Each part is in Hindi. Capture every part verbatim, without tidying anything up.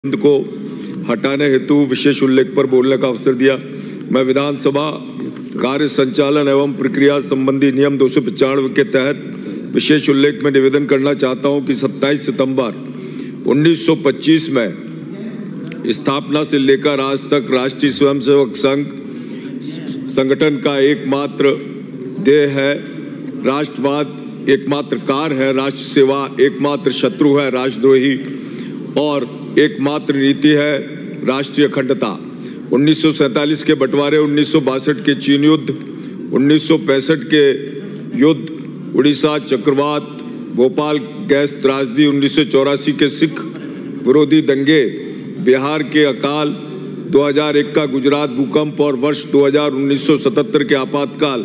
को हटाने हेतु विशेष उल्लेख पर बोलने का अवसर दिया। मैं विधानसभा कार्य संचालन एवं प्रक्रिया संबंधी नियम दो सौ पचानवे के तहत विशेष उल्लेख में निवेदन करना चाहता हूं कि सत्ताईस सितंबर उन्नीस सौ पच्चीस में स्थापना से लेकर आज तक राष्ट्रीय स्वयंसेवक संघ संगठन का एकमात्र ध्येय है राष्ट्रवाद, एकमात्र कार है राष्ट्र सेवा, एकमात्र शत्रु है राष्ट्रद्रोही और एकमात्र नीति है राष्ट्रीय अखंडता। उन्नीस सौ सैंतालीस के बंटवारे, उन्नीस सौ बासठ के चीन युद्ध, उन्नीस सौ पैंसठ के युद्ध, उड़ीसा चक्रवात, भोपाल गैस त्रासदी, उन्नीस सौ चौरासी के सिख विरोधी दंगे, बिहार के अकाल, दो हज़ार एक का गुजरात भूकंप और वर्ष दो हज़ार उन्नीस सौ सतहत्तर के आपातकाल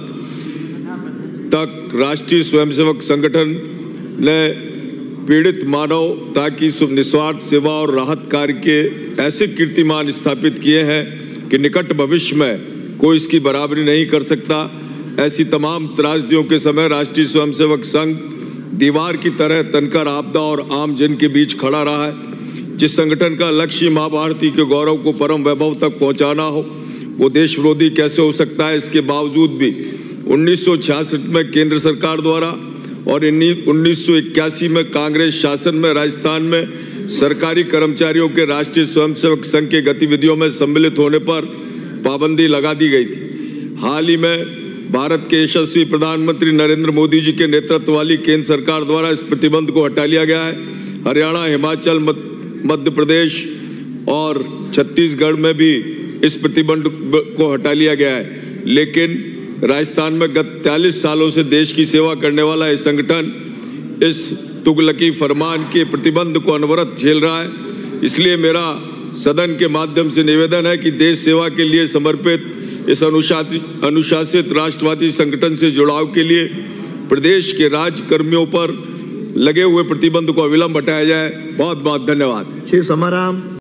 तक राष्ट्रीय स्वयंसेवक संगठन ने पीड़ित मानवता की निस्वार्थ सेवा और राहत कार्य के ऐसे कीर्तिमान स्थापित किए हैं कि निकट भविष्य में कोई इसकी बराबरी नहीं कर सकता। ऐसी तमाम त्रासदियों के समय राष्ट्रीय स्वयंसेवक संघ दीवार की तरह तनकर आपदा और आम जन के बीच खड़ा रहा है। जिस संगठन का लक्ष्य माँ भारती के गौरव को परम वैभव तक पहुँचाना हो, वो देश विरोधी कैसे हो सकता है। इसके बावजूद भी उन्नीस सौ छियासठ में केंद्र सरकार द्वारा और उन्नीस सौ इक्यासी में कांग्रेस शासन में राजस्थान में सरकारी कर्मचारियों के राष्ट्रीय स्वयंसेवक संघ के गतिविधियों में सम्मिलित होने पर पाबंदी लगा दी गई थी। हाल ही में भारत के यशस्वी प्रधानमंत्री नरेंद्र मोदी जी के नेतृत्व वाली केंद्र सरकार द्वारा इस प्रतिबंध को हटा लिया गया है। हरियाणा, हिमाचल, मध्य प्रदेश और छत्तीसगढ़ में भी इस प्रतिबंध को हटा लिया गया है, लेकिन राजस्थान में गत चालीस सालों से देश की सेवा करने वाला यह संगठन इस तुगलकी फरमान के प्रतिबंध को अनवरत झेल रहा है। इसलिए मेरा सदन के माध्यम से निवेदन है कि देश सेवा के लिए समर्पित इस अनुशासित अनुशासित राष्ट्रवादी संगठन से जुड़ाव के लिए प्रदेश के राज्य कर्मियों पर लगे हुए प्रतिबंध को अविलंब हटाया जाए। बहुत बहुत धन्यवाद। श्री समाराम।